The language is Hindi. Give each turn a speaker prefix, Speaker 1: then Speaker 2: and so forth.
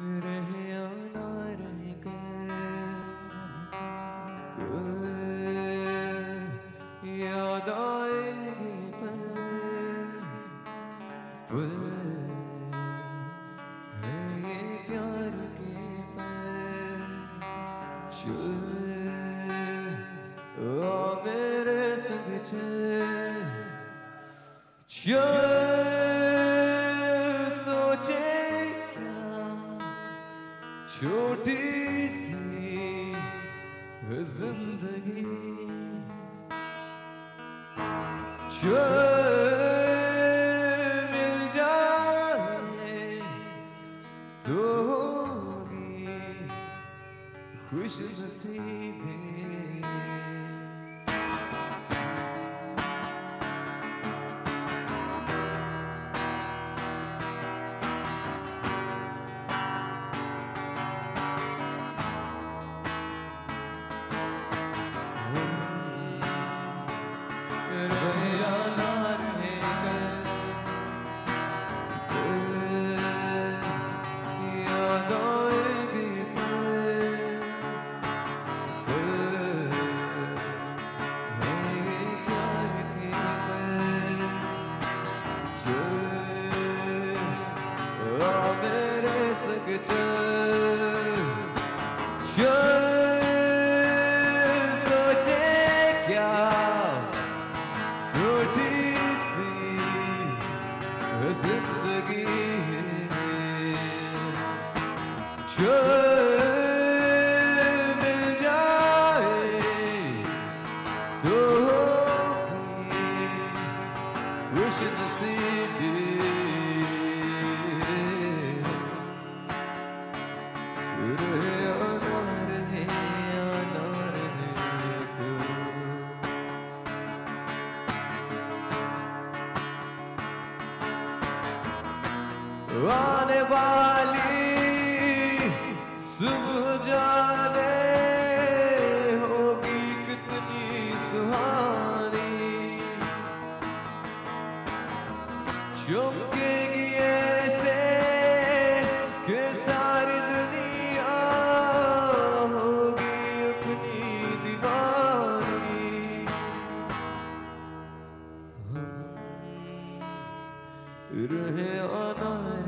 Speaker 1: रहे आना रहे कल याद आएगी पल पल है ये प्यार के पल चल आ मेरे संग चल चल सोचे क्या छोटी सी है जिंदगी चल मिल जाए तो होगी खुश नसीबी आने वाली सुबह जाने होगी कितनी सुहानी चमकेगी ऐसे कि सारी दुनिया होगी अपनी दीवानी रहे आना